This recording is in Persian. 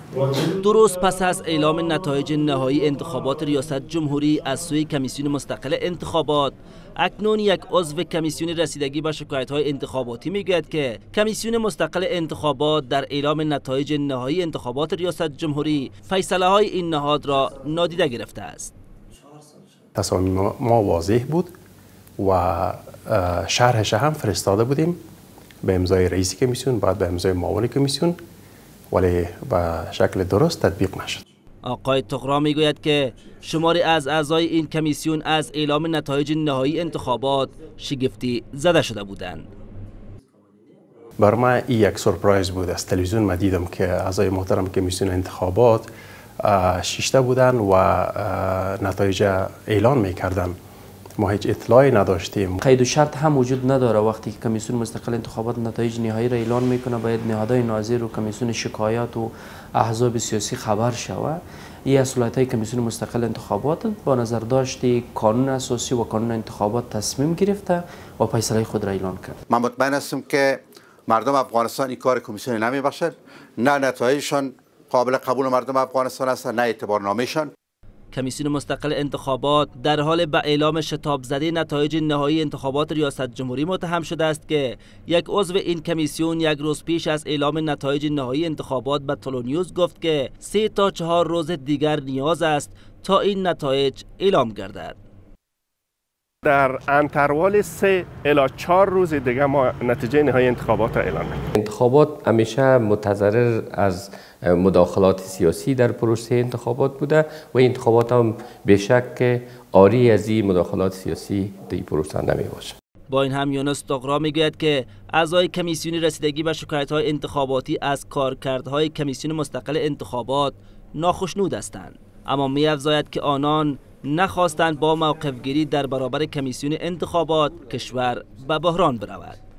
درست پس از اعلام نتایج نهایی انتخابات ریاست جمهوری از سوی کمیسیون مستقل انتخابات، اکنون یک عضو کمیسیون رسیدگی به شکایت‌های انتخاباتی میگوید که کمیسیون مستقل انتخابات در اعلام نتایج نهایی انتخابات ریاست جمهوری فیصله‌های این نهاد را نادیده گرفته است. تصامیم ما واضح بود و شرحش هم فرستاده بودیم به امضای رئیس کمیسیون، بعد به امضای معاون کمیسیون، ولی به شکل درست تطبیق نشد. آقای طغرا میگوید که شماری از اعضای این کمیسیون از اعلام نتایج نهایی انتخابات شگفتی زده شده بودند. بر من این یک سورپرایز بود. از تلویزیون ما دیدم که اعضای محترم کمیسیون انتخابات شیشته بودن و نتایج اعلان میکردن. ما هیچ اطلاعی نداشتیم. قید و شرط هم وجود نداره. وقتی که کمیسیون مستقل انتخابات نتایج نهایی را اعلان میکنه باید نهادهای ناظر و کمیسیون شکایات و احزاب سیاسی خبر شود. این اصلاحات کمیسیون مستقل انتخابات با نظر داشتی قانون اساسی و قانون انتخابات تصمیم گرفته و فیصله خود را اعلان کرد. من مطمئن هستم که مردم افغانستان این کار کمیسیون نمیبخشند، نه نتایجشان قابل قبول مردم افغانستان است، نه اعتبارنامه‌شان. کمیسیون مستقل انتخابات در حال به اعلام شتاب زده نتایج نهایی انتخابات ریاست جمهوری متهم شده است که یک عضو این کمیسیون یک روز پیش از اعلام نتایج نهایی انتخابات به تلونیوز گفت که 3 تا 4 روز دیگر نیاز است تا این نتایج اعلام گردد. در انتروال 3 الی 4 روز دیگه ما نتیجه نهایی انتخابات را اعلام می‌کنیم. انتخابات همیشه متضرر از مداخلات سیاسی در پروسه انتخابات بوده و این انتخابات هم بیشک عاری از این مداخلات سیاسی در این پروسه نمی باشه. با این هم یونس طغرا میگوید که اعضای کمیسیون رسیدگی به شکایت‌های انتخاباتی از کارکردهای کمیسیون مستقل انتخابات ناخشنود هستند، اما می‌افزاید که آنان نخواستند با موقف‌گیری در برابر کمیسیون انتخابات کشور به بحران برود.